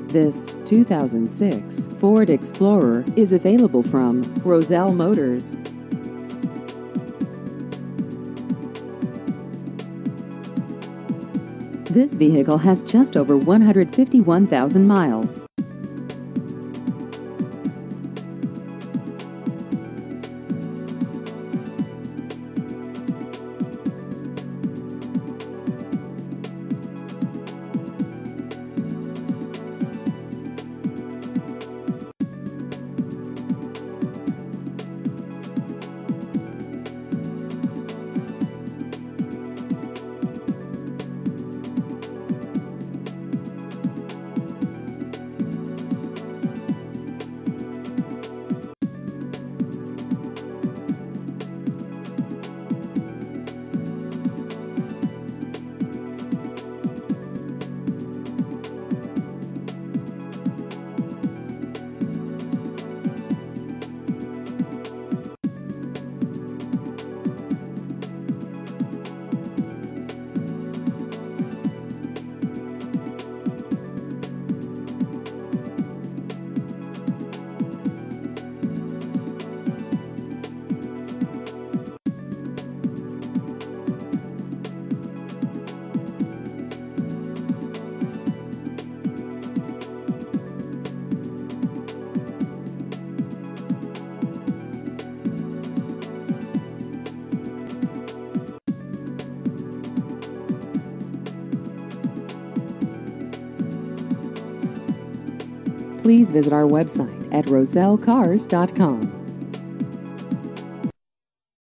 This 2006 Ford Explorer is available from Roselle Motors. This vehicle has just over 151,000 miles. Please visit our website at rosellecars.com.